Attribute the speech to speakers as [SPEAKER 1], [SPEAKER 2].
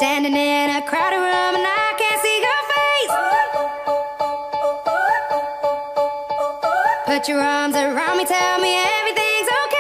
[SPEAKER 1] Standing in a crowded room and I can't see your face. Put your arms around me, tell me everything's okay.